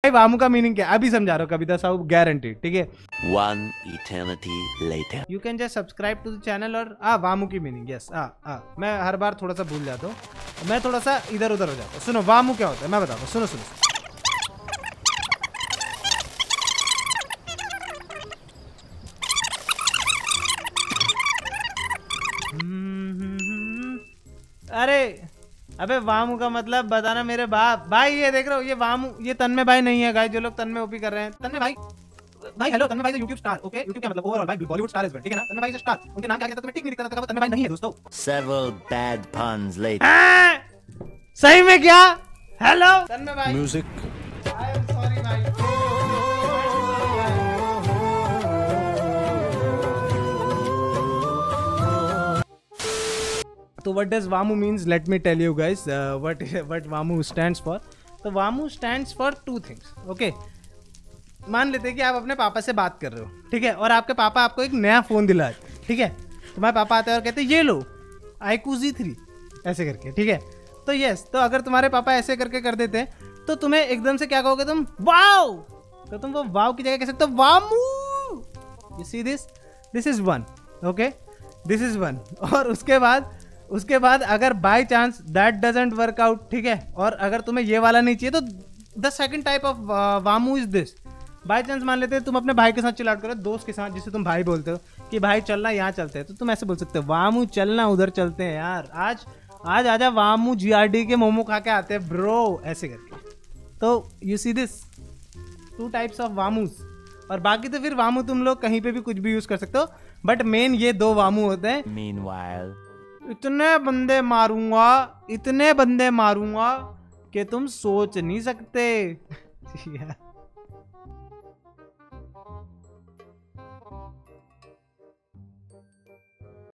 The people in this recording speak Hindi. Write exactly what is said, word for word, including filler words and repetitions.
वामू का मीनिंग क्या अभी समझा रहा हूँ कविता साहब, गारंटी, ठीक है। One eternity later. You can just subscribe to the channel और आ वामू की मीनिंग, यस आ आ मैं हर बार थोड़ा सा भूल जाता हूँ, मैं थोड़ा सा इधर उधर हो जाता हूँ। सुनो वामू क्या होता है मैं बताता हूँ, सुनो सुनो। अरे अबे वामू का मतलब बताना मेरे बाप भाई। ये देख रहे हो ये वामू, ये तन्मय भाई नहीं है गाइस, जो लोग तन्मय ओपी कर रहे हैं। तन्मय भाई भाई हेलो, तन्मय भाई से यूट्यूब स्टार, ओके यूट्यूब क्या मतलब ओवरऑल भाई बॉलीवुड स्टार इज वेल, ठीक है ना। तन्मय भाई से स्टार, उनके नाम क्या कहता है तुम्हें ठीक नहीं दिखता था, तन्मय भाई नहीं है दोस्तों। Several bad puns later. सही में क्या? हेलो तन्मय भाई, म्यूजिक। आई एम सॉरी भाई। तो what does वामू means? Let me tell you guys uh, what what वामू stands for. तो वामू stands for two things, okay? मान लेते हैं कि आप अपने पापा से बात कर रहे हो, ठीक है, और आपके पापा आपको एक नया फोन दिलाए, ठीक है। तुम्हारे पापा आते हैं और कहते हैं ये लो आईक्यू ज़ी थ्री ऐसे करके, ठीक है। तो यस, तो अगर तुम्हारे पापा ऐसे करके कर देते हैं तो तुम्हें एकदम से क्या कहोगे तुम? वाओ। तो तुम वो वाओ की जगह कह सकते हो वामू। You see this, this is one, okay, this is one. और उसके बाद उसके बाद अगर by chance that doesn't work out, ठीक है, और अगर तुम्हें ये वाला नहीं चाहिए तो द सेकंड टाइप ऑफ वामू इज दिस। बाय चांस मान लेते हैं तुम अपने भाई के साथ चिल्लाट करो, दोस्त के साथ जिसे तुम भाई बोलते हो कि भाई चलना यहाँ चलते हैं, तो तुम ऐसे बोल सकते हो वामू चलना उधर चलते हैं यार, आज आज आजा वामू जीआरडी के मोमो खा के आते हैं ब्रो, ऐसे करके। तो you see this two types of वामूज। और बाकी तो फिर वामू तुम लोग कहीं पे भी कुछ भी यूज कर सकते हो, बट मेन ये दो वामू होते हैं। Meanwhile. इतने बंदे मारूंगा, इतने बंदे मारूंगा कि तुम सोच नहीं सकते।